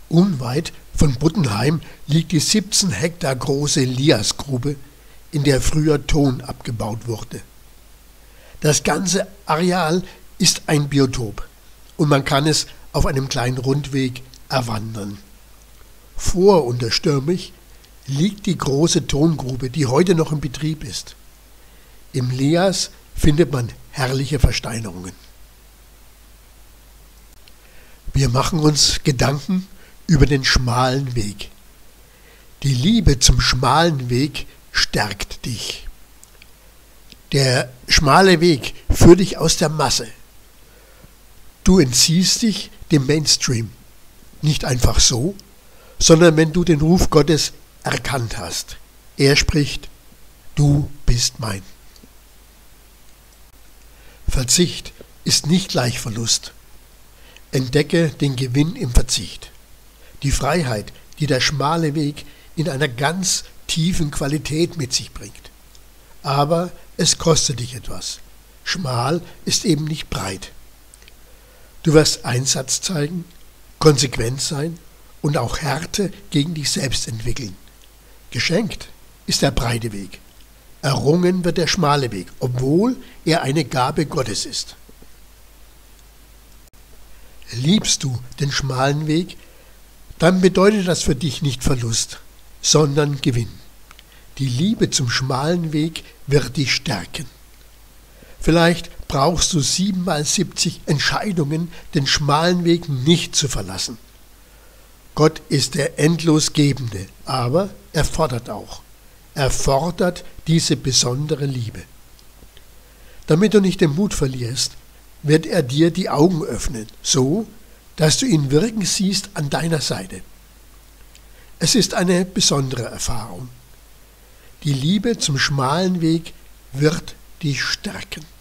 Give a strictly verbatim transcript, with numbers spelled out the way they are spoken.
Unweit von Buttenheim liegt die siebzehn Hektar große Liasgrube, in der früher Ton abgebaut wurde. Das ganze Areal ist ein Biotop und man kann es auf einem kleinen Rundweg erwandern. Vor unterstürmig liegt die große Tongrube, die heute noch in Betrieb ist. Im Lias findet man herrliche Versteinerungen. Wir machen uns Gedanken über den schmalen Weg. Die Liebe zum schmalen Weg stärkt dich. Der schmale Weg führt dich aus der Masse. Du entziehst dich dem Mainstream. Nicht einfach so, sondern wenn du den Ruf Gottes erkannt hast. Er spricht, du bist mein. Verzicht ist nicht gleich Verlust. Entdecke den Gewinn im Verzicht. Die Freiheit, die der schmale Weg in einer ganz tiefen Qualität mit sich bringt. Aber es kostet dich etwas. Schmal ist eben nicht breit. Du wirst Einsatz zeigen, konsequent sein und auch Härte gegen dich selbst entwickeln. Geschenkt ist der breite Weg. Errungen wird der schmale Weg, obwohl er eine Gabe Gottes ist. Liebst du den schmalen Weg, dann bedeutet das für dich nicht Verlust, sondern Gewinn. Die Liebe zum schmalen Weg wird dich stärken. Vielleicht brauchst du siebenmal siebzig Entscheidungen, den schmalen Weg nicht zu verlassen. Gott ist der endlos Gebende, aber er fordert auch. Er fordert diese besondere Liebe. Damit du nicht den Mut verlierst, wird er dir die Augen öffnen, so, dass du ihn wirken siehst an deiner Seite. Es ist eine besondere Erfahrung. Die Liebe zum schmalen Weg wird dich stärken.